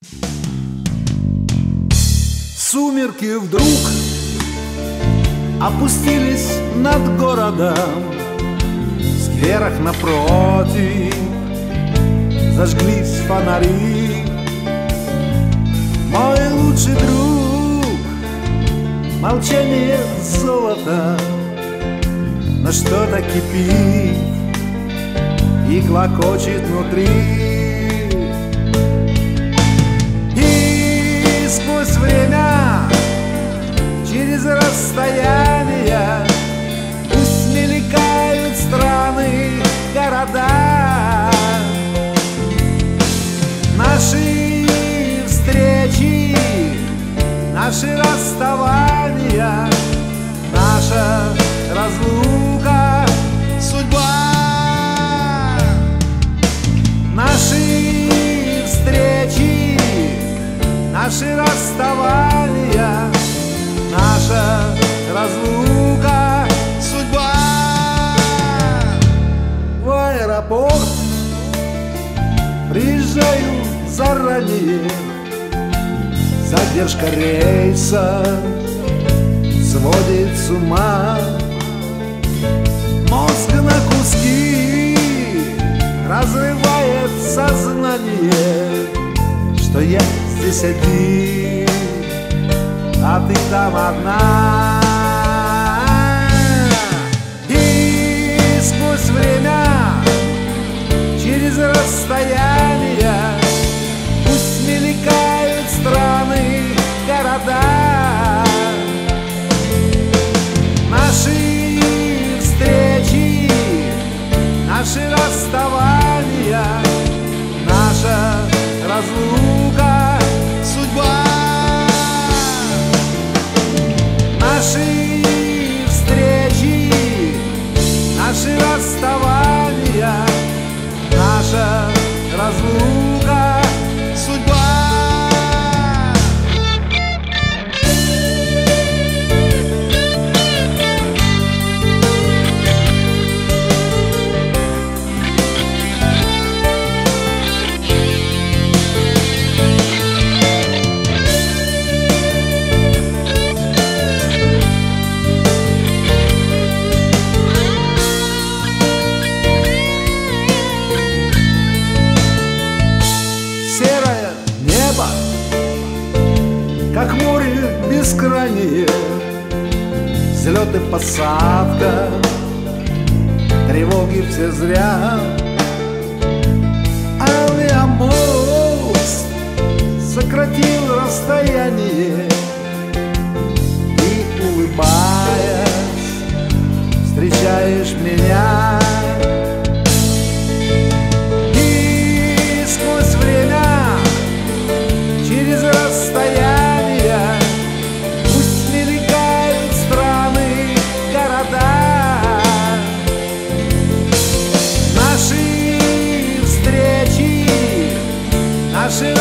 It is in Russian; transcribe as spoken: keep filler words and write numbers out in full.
Сумерки вдруг опустились над городом. В скверах напротив зажглись фонари. Мой лучший друг, молчание золота, но что-то кипит и клокочет внутри. И сквозь время, через расстояние, пусть мелькают страны, города, наши встречи, наши расставания, наша разлука, судьба. Наши встречи, наши расставания, наша разлука, судьба. В аэропорт приезжаю заранее, задержка рейса сводит с ума. Мозг на куски разрывает сознание, что я здесь один, а ты там одна. И сквозь время, через расстояние, пусть мелькают страны, города, наши встречи, наши расставания, наша разлука, судьба. Наши встречи, наши расставания, наша разлука, судьба. Как море бескрайнее, взлет и посадка, тревоги все зря. Авиамост сократил расстояние, и, улыбаясь, встречаешь меня. И сквозь время, через расстояние, наши